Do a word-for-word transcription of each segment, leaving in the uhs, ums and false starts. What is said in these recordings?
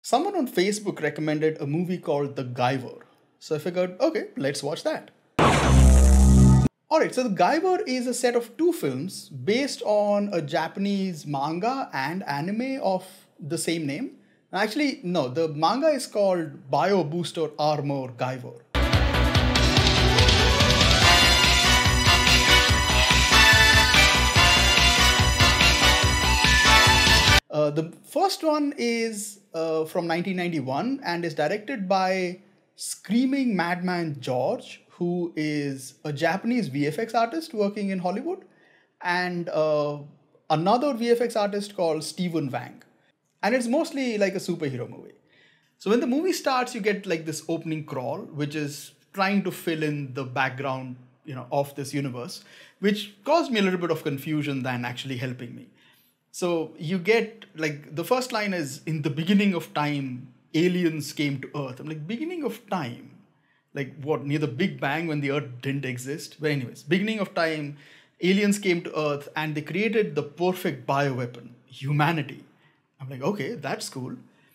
Someone on Facebook recommended a movie called The Guyver. So I figured, okay, let's watch that. Alright, so The Guyver is a set of two films based on a Japanese manga and anime of the same name. Actually, no, the manga is called Bio Booster Armor Guyver. Uh, the first one is uh, from nineteen ninety-one and is directed by Screaming Madman George, who is a Japanese V F X artist working in Hollywood, and uh, another V F X artist called Stephen Wang. And it's mostly like a superhero movie. So when the movie starts, you get like this opening crawl, which is trying to fill in the background, you know, of this universe, which caused me a little bit of confusion than actually helping me. So you get like the first line is, in the beginning of time, aliens came to Earth. I'm like, beginning of time? Like what, near the Big Bang when the Earth didn't exist? But anyways, beginning of time, aliens came to Earth and they created the perfect bioweapon, humanity. I'm like, okay, that's cool.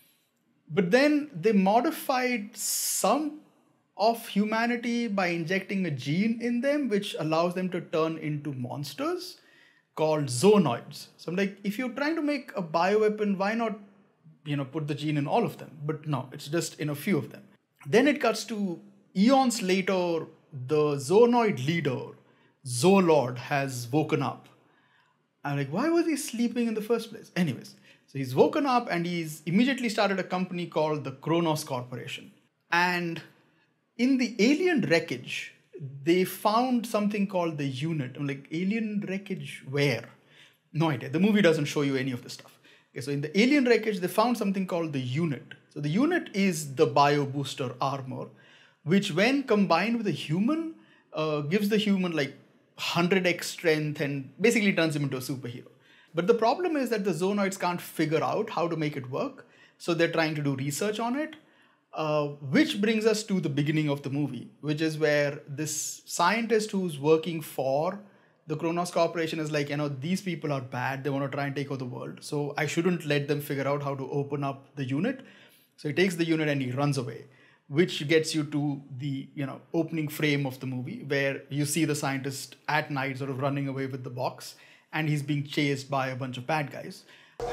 But then they modified some of humanity by injecting a gene in them, which allows them to turn into monsters called zoonoids. So I'm like, if you're trying to make a bioweapon, why not, you know, put the gene in all of them? But no, it's just in a few of them. Then it cuts to eons later, the zoonoid leader, Zoolord, has woken up. I'm like, why was he sleeping in the first place? Anyways, so he's woken up and he's immediately started a company called the Kronos Corporation. And in the alien wreckage, they found something called the unit. I'm like, alien wreckage where? No idea. The movie doesn't show you any of this stuff. Okay, so in the alien wreckage, they found something called the unit. So the unit is the bio booster armor, which when combined with a human, uh, gives the human like one hundred x strength and basically turns him into a superhero. But the problem is that the zoonoids can't figure out how to make it work. So they're trying to do research on it. Uh, which brings us to the beginning of the movie, which is where this scientist who's working for the Kronos Corporation is like, you know, these people are bad. They want to try and take over the world. So I shouldn't let them figure out how to open up the unit. So he takes the unit and he runs away, which gets you to the, you know, opening frame of the movie where you see the scientist at night sort of running away with the box and he's being chased by a bunch of bad guys.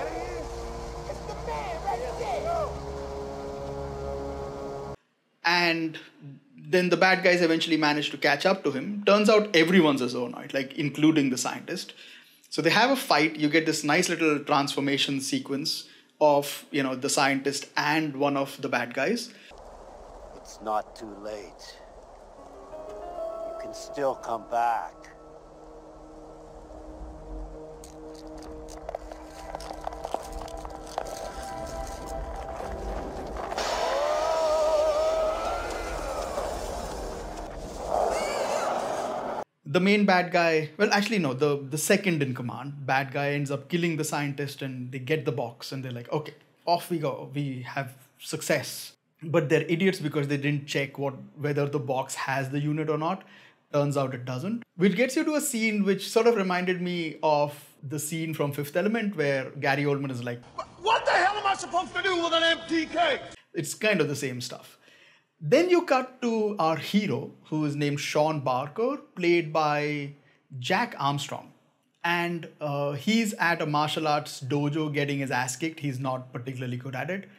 And then the bad guys eventually manage to catch up to him. Turns out everyone's a zoonoid, like including the scientist. So they have a fight. You get this nice little transformation sequence of, you know, the scientist and one of the bad guys. It's not too late. You can still come back. The main bad guy, well, actually, no, the, the second in command, bad guy ends up killing the scientist and they get the box and they're like, okay, off we go. We have success. But they're idiots because they didn't check what whether the box has the unit or not. Turns out it doesn't. Which gets you to a scene which sort of reminded me of the scene from Fifth Element where Gary Oldman is like, what the hell am I supposed to do with an empty cake? It's kind of the same stuff. Then you cut to our hero, who is named Sean Barker, played by Jack Armstrong. And uh, he's at a martial arts dojo getting his ass kicked. He's not particularly good at it.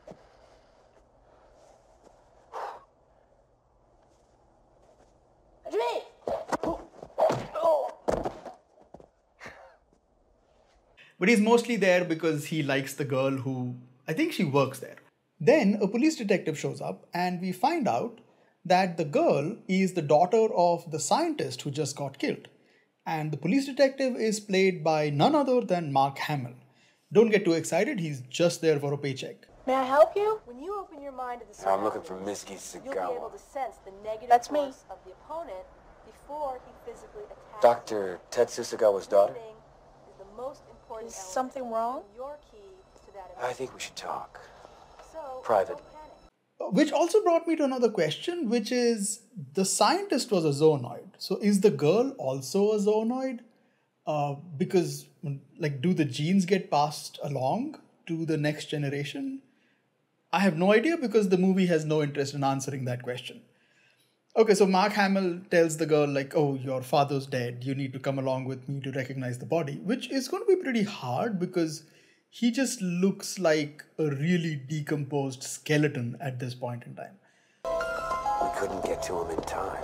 But he's mostly there because he likes the girl who, I think she works there. Then a police detective shows up and we find out that the girl is the daughter of the scientist who just got killed. And the police detective is played by none other than Mark Hamill. Don't get too excited, he's just there for a paycheck. May I help you? When you open your mind to the I'm looking for Misky you'll be able Sagawa. to sense the negative That's me. force of the opponent before he physically attacks Doctor Tetsu Sagawa's daughter? Breathing is the most important Is element, something wrong? and your key to that I think we should talk. So, Privately. don't panic. Which also brought me to another question, which is, the scientist was a zoonoid. So is the girl also a zoonoid? Uh, because, like, do the genes get passed along to the next generation? I have no idea because the movie has no interest in answering that question. Okay, so Mark Hamill tells the girl, like, oh, your father's dead. You need to come along with me to recognize the body, which is going to be pretty hard because he just looks like a really decomposed skeleton at this point in time. We couldn't get to him in time.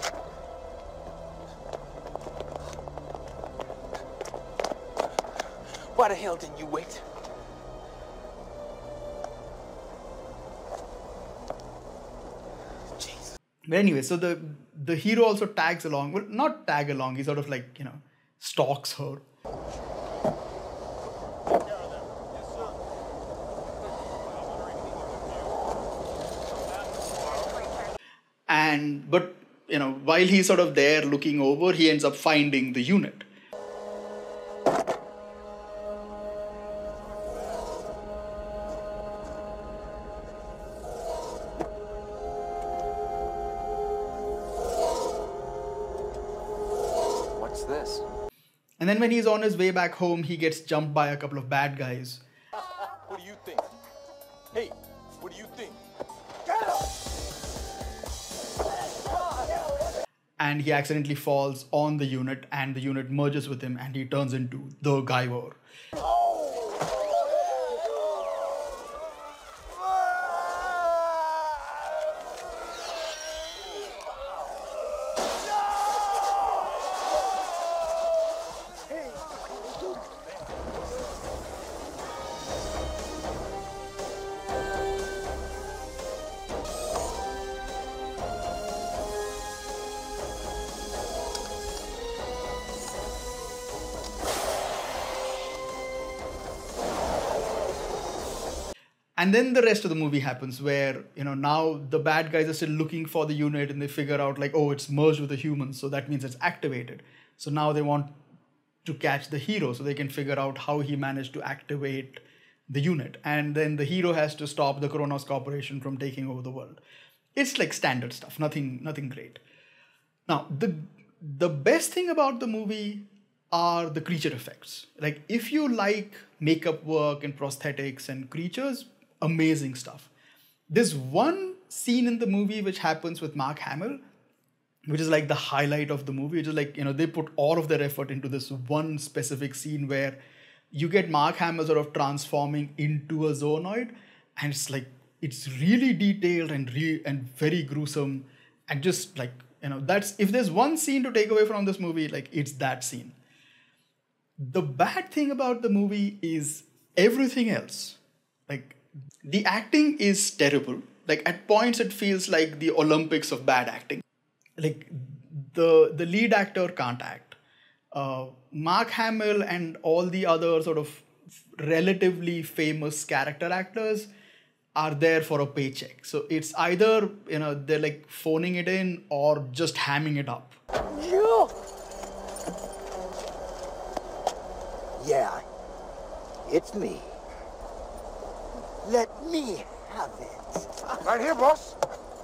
Why the hell didn't you wait? But anyway, so the the hero also tags along. Well, not tag along. He sort of like, you know, stalks her. And but you know, while he's sort of there looking over, he ends up finding the unit. This. And then when he's on his way back home, he gets jumped by a couple of bad guys. What do you think? Hey, what do you think? And he accidentally falls on the unit, and the unit merges with him, and he turns into the Guyver. And then the rest of the movie happens where, you know, now the bad guys are still looking for the unit and they figure out like, oh, it's merged with the humans. So that means it's activated. So now they want to catch the hero so they can figure out how he managed to activate the unit. And then the hero has to stop the Kronos Corporation from taking over the world. It's like standard stuff, nothing, nothing great. Now, the, the best thing about the movie are the creature effects. Like if you like makeup work and prosthetics and creatures, amazing stuff. There's one scene in the movie which happens with Mark Hamill, which is like the highlight of the movie. Which is like, you know, they put all of their effort into this one specific scene where you get Mark Hamill sort of transforming into a zoonoid, and it's like, it's really detailed and re- and very gruesome, and just like, you know, that's, if there's one scene to take away from this movie, like it's that scene. The bad thing about the movie is everything else. Like, the acting is terrible. Like, at points it feels like the Olympics of bad acting. Like, the, the lead actor can't act. Uh, Mark Hamill and all the other sort of relatively famous character actors are there for a paycheck. So it's either, you know, they're like phoning it in or just hamming it up. You? Yeah, it's me. Let me have it. Right here, boss.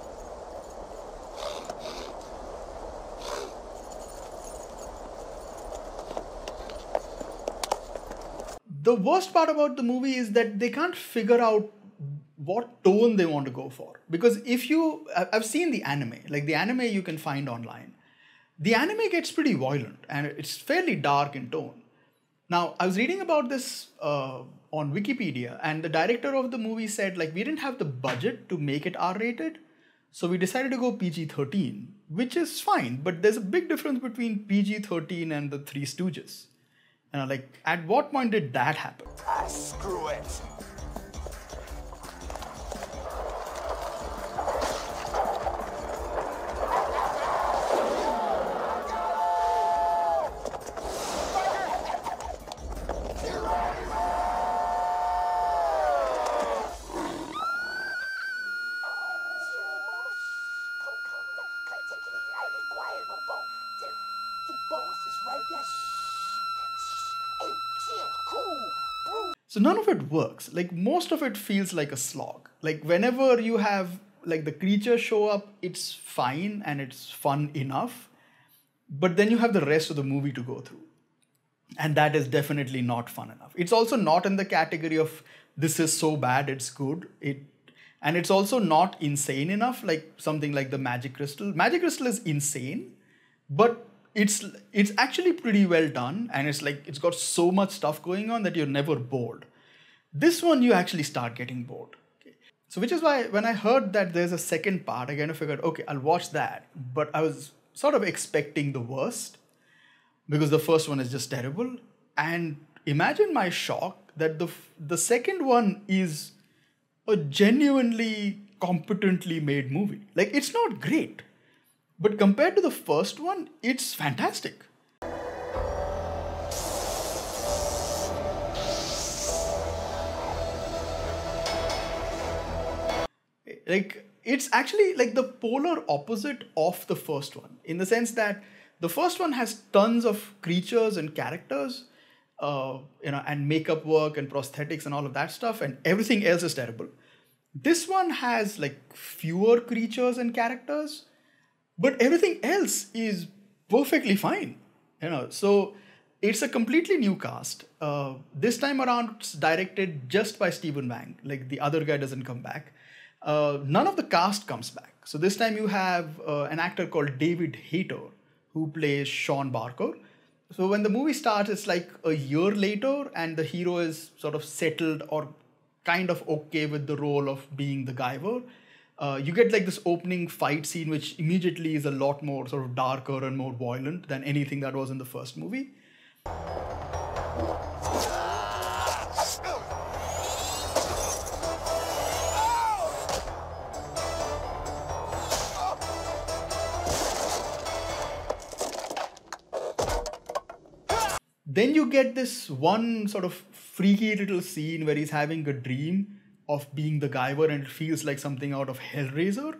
The worst part about the movie is that they can't figure out what tone they want to go for. Because if you, I've seen the anime, like the anime you can find online. The anime gets pretty violent and it's fairly dark in tone. Now, I was reading about this uh, on Wikipedia, and the director of the movie said, like, we didn't have the budget to make it R rated, so we decided to go P G thirteen, which is fine, but there's a big difference between P G thirteen and the Three Stooges. You know, like, at what point did that happen? Ah, screw it. So none of it works. Like, most of it feels like a slog. Like, whenever you have, like, the creatures show up, it's fine and it's fun enough. But then you have the rest of the movie to go through. And that is definitely not fun enough. It's also not in the category of, this is so bad, it's good. It, And it's also not insane enough, like something like the Magic Crystal. Magic Crystal is insane, but it's it's actually pretty well done, and it's like it's got so much stuff going on that you're never bored. This one you actually start getting bored. Okay. So which is why when I heard that there's a second part, I kind of figured, okay, I'll watch that. But I was sort of expecting the worst because the first one is just terrible. And imagine my shock that the the second one is a genuinely competently made movie. Like, it's not great, but compared to the first one, it's fantastic. Like, it's actually like the polar opposite of the first one, in the sense that the first one has tons of creatures and characters, uh, you know, and makeup work and prosthetics and all of that stuff, and everything else is terrible. This one has like fewer creatures and characters, but everything else is perfectly fine. You know, so it's a completely new cast. Uh, this time around, it's directed just by Stephen Wang. Like, the other guy doesn't come back. Uh, none of the cast comes back. So this time you have uh, an actor called David Hayter, who plays Sean Barker. So when the movie starts, it's like a year later, and the hero is sort of settled or kind of okay with the role of being the Guyver. Uh, you get like this opening fight scene, which immediately is a lot more sort of darker and more violent than anything that was in the first movie. Then you get this one sort of freaky little scene where he's having a dream of being the Guyver, and it feels like something out of Hellraiser.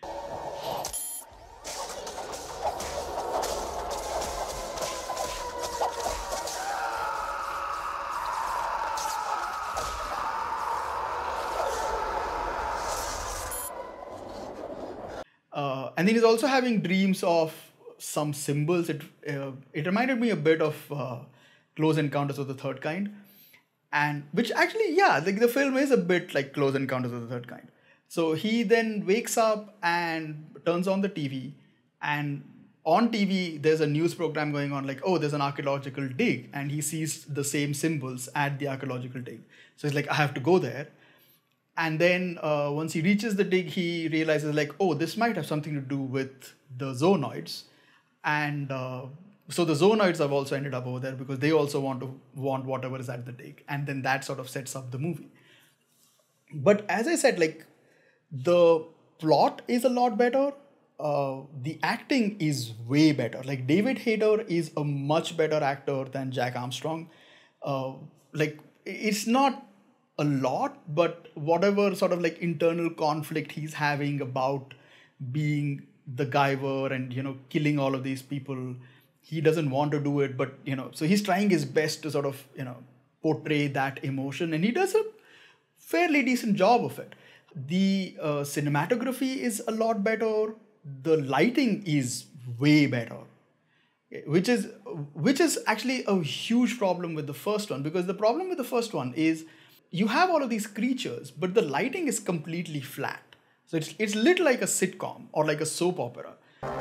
Uh, and then he's also having dreams of some symbols. It uh, it reminded me a bit of uh, Close Encounters of the Third Kind, and which actually, yeah, like the film is a bit like Close Encounters of the Third Kind. So he then wakes up and turns on the T V, and on T V there's a news program going on, like, oh, there's an archaeological dig, and he sees the same symbols at the archaeological dig. So he's like, I have to go there. And then uh, once he reaches the dig, he realizes like, oh, this might have something to do with the zoonoids. And uh, so the zoonoids have also ended up over there because they also want to want whatever is at the dig. And then that sort of sets up the movie. But as I said, like, the plot is a lot better. Uh, the acting is way better. Like, David Hayter is a much better actor than Jack Armstrong. Uh, like, it's not a lot, but whatever sort of like internal conflict he's having about being the Guyver and, you know, killing all of these people, he doesn't want to do it, but, you know, so he's trying his best to sort of, you know, portray that emotion, and he does a fairly decent job of it. The uh, cinematography is a lot better. The lighting is way better, which is which is actually a huge problem with the first one, because the problem with the first one is you have all of these creatures, but the lighting is completely flat. So it's, it's lit like a sitcom or like a soap opera.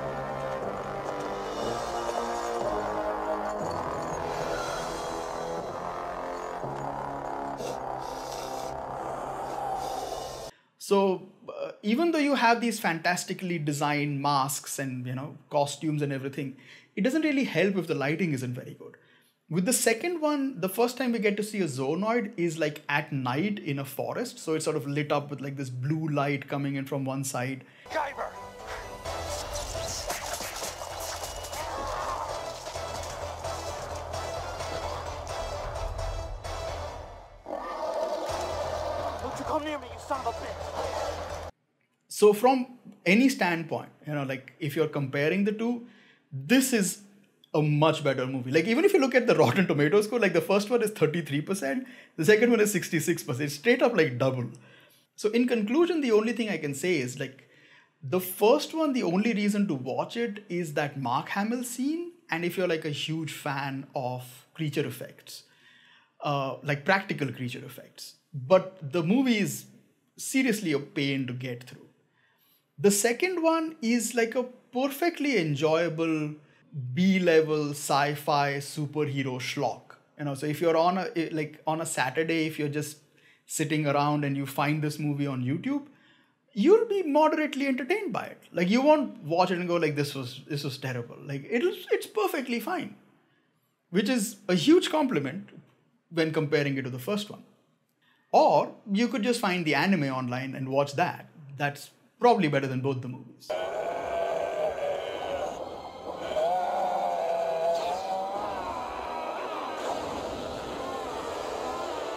So uh, even though you have these fantastically designed masks and, you know, costumes and everything, it doesn't really help if the lighting isn't very good. With the second one, the first time we get to see a zoonoid is like at night in a forest. So it's sort of lit up with like this blue light coming in from one side. Guyver! Don't you come near me, you son of a bitch! So from any standpoint, you know, like if you're comparing the two, this is a much better movie. Like, even if you look at the Rotten Tomatoes score, like the first one is thirty-three percent, the second one is sixty-six percent. It's straight up like double. So in conclusion, the only thing I can say is like the first one, the only reason to watch it is that Mark Hamill scene. And if you're like a huge fan of creature effects, uh, like practical creature effects, but the movie is seriously a pain to get through. The second one is like a perfectly enjoyable B-level sci-fi superhero schlock. You know, so if you're on a like on a Saturday, if you're just sitting around and you find this movie on YouTube, you'll be moderately entertained by it. Like you won't watch it and go like this was this was terrible. Like it'll it's perfectly fine, which is a huge compliment when comparing it to the first one. Or you could just find the anime online and watch that. That's probably better than both the movies.